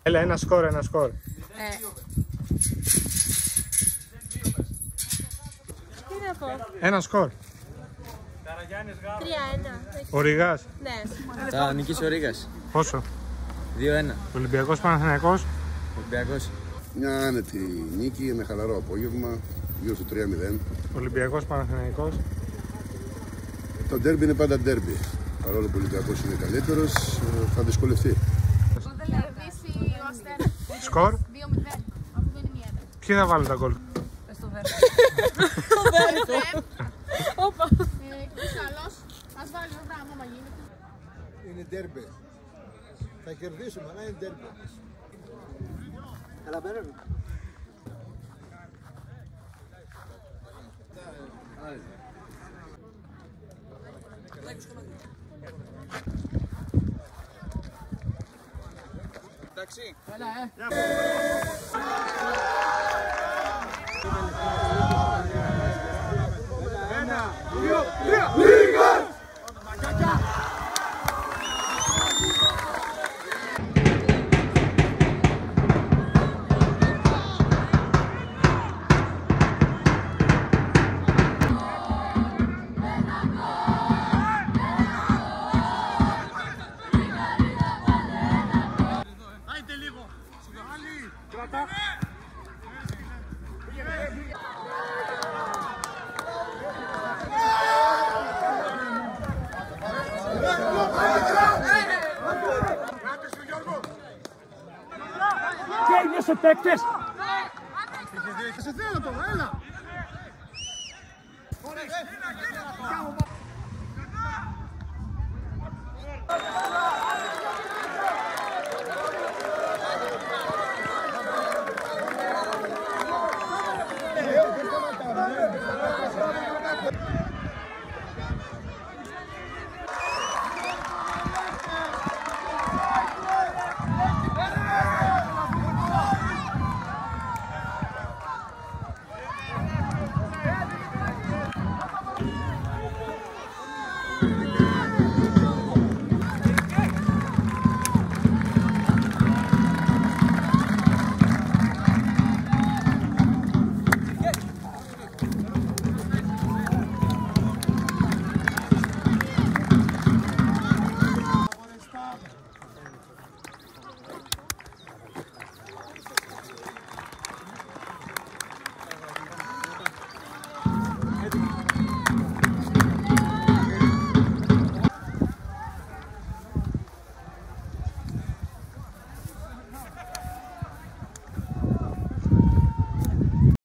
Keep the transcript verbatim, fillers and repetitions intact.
Έλα, ένα σκορ, ένα σκορ. Ε. Τι να πω. Ένα σκορ. τρία ένα. Ο Ρηγάς. Ναι. Θα νικήσει ο Ρήγας. Πόσο? δύο ένα. Ολυμπιακός Παναθηναϊκός. Ολυμπιακός. Μια άνετη νίκη με χαλαρό απόγευμα, γύρω στο τρία μηδέν. Ολυμπιακός Παναθηναϊκός. Το ντέρμπι είναι πάντα ντέρμπι. Παρόλο που ο Ολυμπιακός είναι καλύτερος, θα δυσκολευτεί. Σκορ. δύο μηδέν. Αυτό δεν είναι μία. Ποιοι θα βάλουν τα γκολ? Στο Βέρτο. Όπα. Ποιος άλλος. Ας βάλει ο Βράμ, άμα γίνεται. Είναι ντέρμπι. Θα κερδίσουμε, αλλά είναι ντέρμπι. Καλά πέραμε. Εντάξει. Έλα, ε. Ένα, δύο, τρία. Ρήγας! Και έγινες ο παίκτες. Σε θέλω τώρα, έλα.